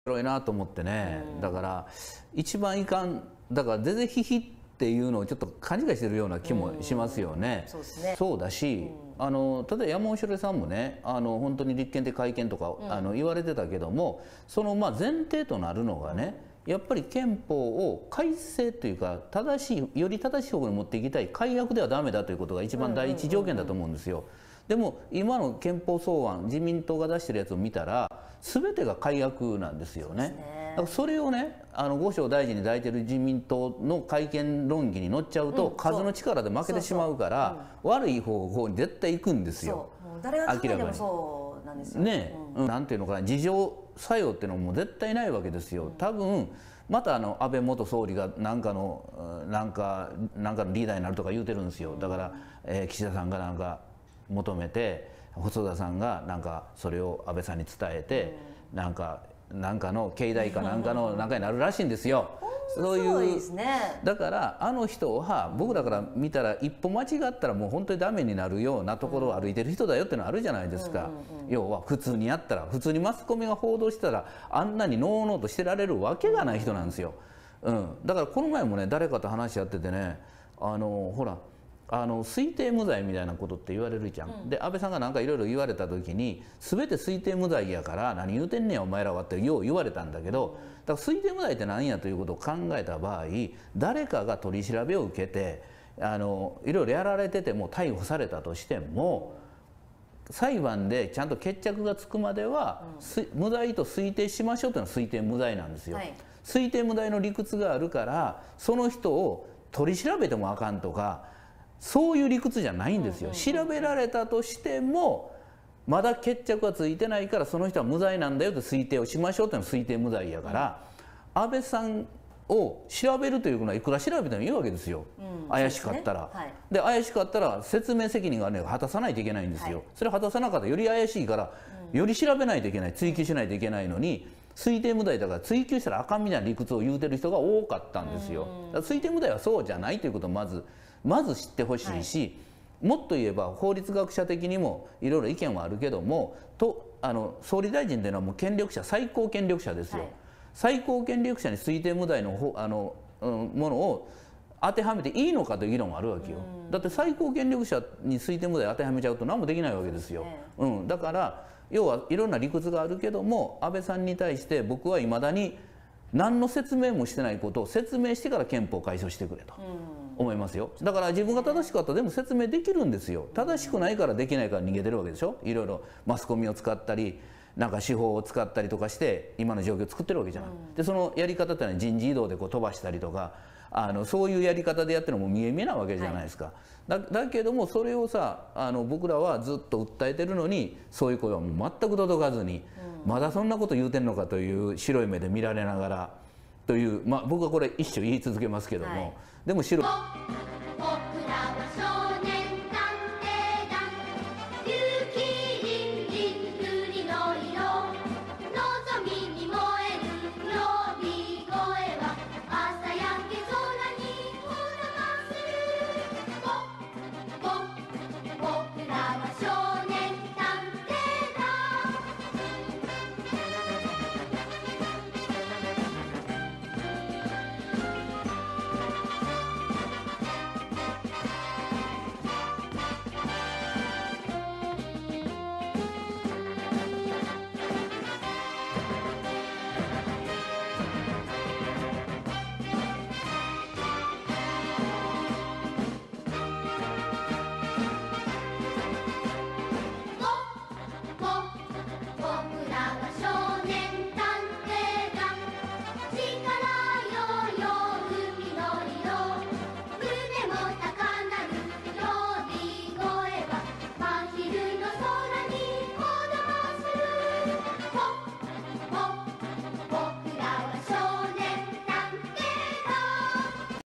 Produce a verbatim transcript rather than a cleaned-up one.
白いなと思ってね、だから一番いかんだから全然ヒヒっていうのをちょっと勘違いしてるような気もしますよね。 そうですね。 そうだし、あの例えば山尾志郎さんもね、あの本当に立憲で改憲とか、あの言われてたけども、そのまあ前提となるのがね、やっぱり憲法を改正というか正しいより正しい方向に持っていきたい、改悪ではダメだということが一番第一条件だと思うんですよ。でも今の憲法草案、自民党が出してるやつを見たら全てが改悪なんですよね。だからそれをね、あの五条大臣に抱いてる自民党の改憲論議に乗っちゃうと、うん、数の力で負けてしまうから、うん、悪い方向に絶対行くんですよ。 そうもう誰が考えてもそうなんですよね。うん、なんていうのかな、自浄作用っていうのも絶対ないわけですよ。多分またあの安倍元総理が何かのなんかなんかのリーダーになるとか言うてるんですよ。だから、えー、岸田さんがなんか求めて、細田さんがなんかそれを安倍さんに伝えて、うん、なんかなんかの境内かなんかのなんかになるらしいんですよ。そういう、だからあの人は僕らから見たら一歩間違ったらもう本当にダメになるようなところを歩いてる人だよっていうのあるじゃないですか。要は普通にやったら、普通にマスコミが報道したらあんなにのうのうとしてられるわけがない人なんですよ。うん、だからこの前もね、誰かと話し合っててね、あのほらあの推定無罪みたいなことって言われるじゃん。うん、で安倍さんがなんかいろいろ言われた時に全て推定無罪やから何言うてんねんお前らはってよう言われたんだけど、だから推定無罪って何やということを考えた場合、誰かが取り調べを受けてあのいろいろやられてても逮捕されたとしても、裁判でちゃんと決着がつくまでは、うん、無罪と推定しましょうというのは推定無罪なんですよ。はい、推定無罪の理屈があるからその人を取り調べてもあかんとか、そういう理屈じゃないんですよ。調べられたとしてもまだ決着がついてないからその人は無罪なんだよと推定をしましょうというのは推定無罪やから、うん、安倍さんを調べるというのはいくら調べてもいいわけですよ。うん、怪しかったら。で、ねはい、怪しかったら説明責任が、ね、果たさないといけないんですよ。はい、それを果たさなかったらより怪しいから、うん、より調べないといけない、追及しないといけないのに、推定無罪だから追及したらあかんみたいな理屈を言うてる人が多かったんですよ。だから推定無罪はそうじゃないということをまずまず知ってほしいし、はい、もっと言えば法律学者的にもいろいろ意見はあるけども、とあの総理大臣というのはもう権力者、最高権力者ですよ。はい、最高権力者に推定無罪のあの、うん、ものを当てはめていいのかという議論があるわけよ。だって最高権力者に推定無罪当てはめちゃうと何もできないわけですよ。うん、だから要はいろんな理屈があるけども、安倍さんに対して僕はいまだに何の説明もしてないことを説明してから憲法改正してくれと思いますよ。だから自分が正しかったらでも説明できるんですよ。正しくないからできないから逃げてるわけでしょ。いろいろマスコミを使ったりなんか手法を使ったりとかして今の状況を作ってるわけじゃない。でそのやり方ってのは人事異動でこう飛ばしたりとか、あのそういうやり方でやってるのも見え見えなわけじゃないですか。はい、だ, だけどもそれをさあの僕らはずっと訴えてるのに、そういう声はもう全く届かずに、うん、まだそんなこと言うてんのかという白い目で見られながらという、まあ僕はこれ一生言い続けますけども、はい、でも白